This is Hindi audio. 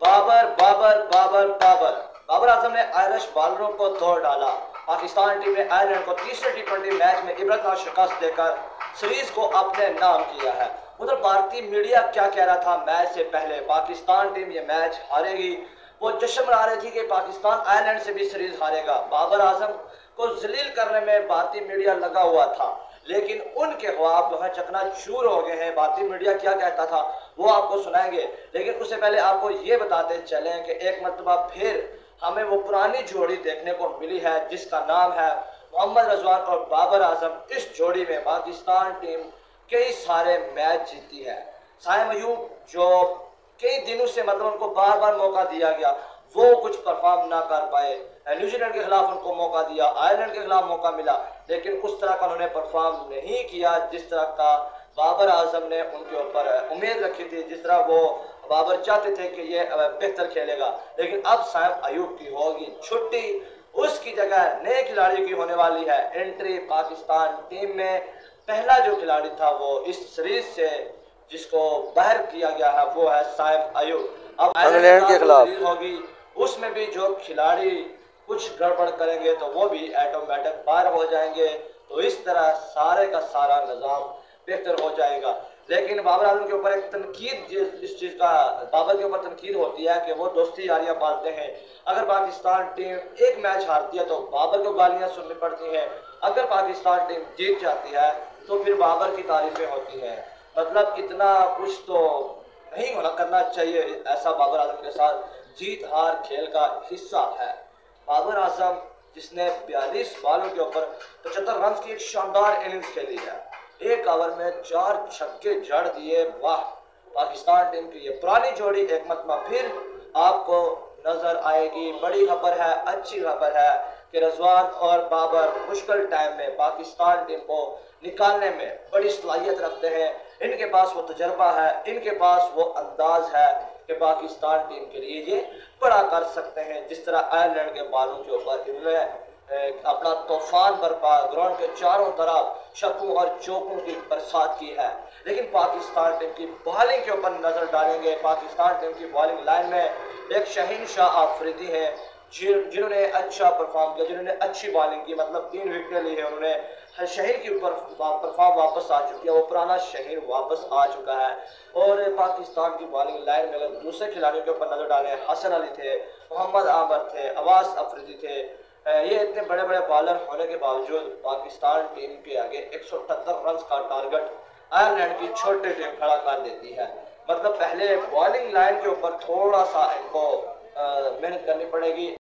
बाबर बाबर बाबर बाबर बाबर आजम ने आयरिश बॉलरों को तोड़ डाला। पाकिस्तान टीम ने आयरलैंड को तीसरे टी20 मैच में इबरतनाक शिकस्त देकर सीरीज को अपने नाम किया है। उधर भारतीय मीडिया क्या कह रहा था मैच से पहले, पाकिस्तान टीम ये मैच हारेगी। वो जश्न मना रही थी कि पाकिस्तान आयरलैंड से भी सीरीज हारेगा। बाबर आजम को जलील करने में भारतीय मीडिया लगा हुआ था, लेकिन उनके ख्वाब जो है चकनाचूर हो गए हैं। भारतीय मीडिया क्या कहता था वो आपको सुनाएंगे, लेकिन उससे पहले आपको ये बताते चलें कि एक मरतबा फिर हमें वो पुरानी जोड़ी देखने को मिली है जिसका नाम है मोहम्मद रिजवान और बाबर आजम। इस जोड़ी में पाकिस्तान टीम कई सारे मैच जीती है। साइम अयूब जो कई दिनों से मतलब उनको बार बार मौका दिया गया, वो कुछ परफॉर्म ना कर पाए। न्यूजीलैंड के खिलाफ उनको मौका दिया, आयरलैंड के खिलाफ मौका मिला, लेकिन उस तरह का उन्होंने परफॉर्म नहीं किया जिस तरह का बाबर आजम ने उनके ऊपर उम्मीद रखी थी, जिस तरह वो बाबर चाहते थे कि ये बेहतर खेलेगा। लेकिन अब साइम अयूब की होगी छुट्टी, उसकी जगह नए खिलाड़ी की होने वाली है एंट्री। पाकिस्तान टीम में पहला जो खिलाड़ी था वो इस सीरीज से जिसको बाहर किया गया है वो है साइम अयूब। अब इंग्लैंड के खिलाफ होगी, उसमें भी जो खिलाड़ी कुछ गड़बड़ करेंगे तो वो भी ऑटोमेटिक बाहर हो जाएंगे। तो इस तरह सारे का सारा निज़ाम बेहतर हो जाएगा। लेकिन बाबर आजम के ऊपर एक तनकीद, इस चीज़ का बाबर के ऊपर तनकीद होती है कि वो दोस्ती यारियां पालते हैं। अगर पाकिस्तान टीम एक मैच हारती है तो बाबर को गालियां सुननी पड़ती हैं, अगर पाकिस्तान टीम जीत जाती है तो फिर बाबर की तारीफें होती हैं। मतलब इतना कुछ तो नहीं होना करना चाहिए ऐसा बाबर आजम के साथ। जीत हार खेल का हिस्सा है। बाबर आजम जिसने 42 बॉलों के ऊपर 75 रन की एक शानदार इनिंग्स खेली है, एक ओवर में 4 छक्के जड़ दिए, वाह। पाकिस्तान टीम की ये पुरानी जोड़ी एक मरतबा फिर आपको नजर आएगी। बड़ी खबर है, अच्छी खबर है कि रिजवान और बाबर मुश्किल टाइम में पाकिस्तान टीम को निकालने में बड़ी सलाहियत रखते हैं। इनके पास वो तजर्बा है, इनके पास वो अंदाज है कि पाकिस्तान टीम के लिए ये बड़ा कर सकते हैं। जिस तरह आयरलैंड के बालों के ऊपर इन्होंने अपना तूफान बरपा, ग्राउंड के चारों तरफ छक्कों और चौकों की बरसात की है। लेकिन पाकिस्तान टीम की बॉलिंग के ऊपर नजर डालेंगे। पाकिस्तान टीम की बॉलिंग लाइन में एक शहीन शाह आफरीदी है जिन्होंने अच्छा परफॉर्म किया, जिन्होंने अच्छी बॉलिंग की, मतलब 3 विकेट ली है उन्होंने। शहीन के ऊपर परफॉर्म वापस आ चुकी है, वो पुराना शहीन वापस आ चुका है। और पाकिस्तान की बॉलिंग लाइन में अगर दूसरे खिलाड़ियों के ऊपर नजर डालें, हसन अली थे, मोहम्मद आमर थे, अब्बास अफरीदी थे, ये इतने बड़े बड़े बॉलर होने के बावजूद पाकिस्तान टीम के आगे 178 रन का टारगेट आयरलैंड की छोटी टीम खड़ा कर देती है। मतलब पहले बॉलिंग लाइन के ऊपर थोड़ा सा इनको मेहनत करनी पड़ेगी।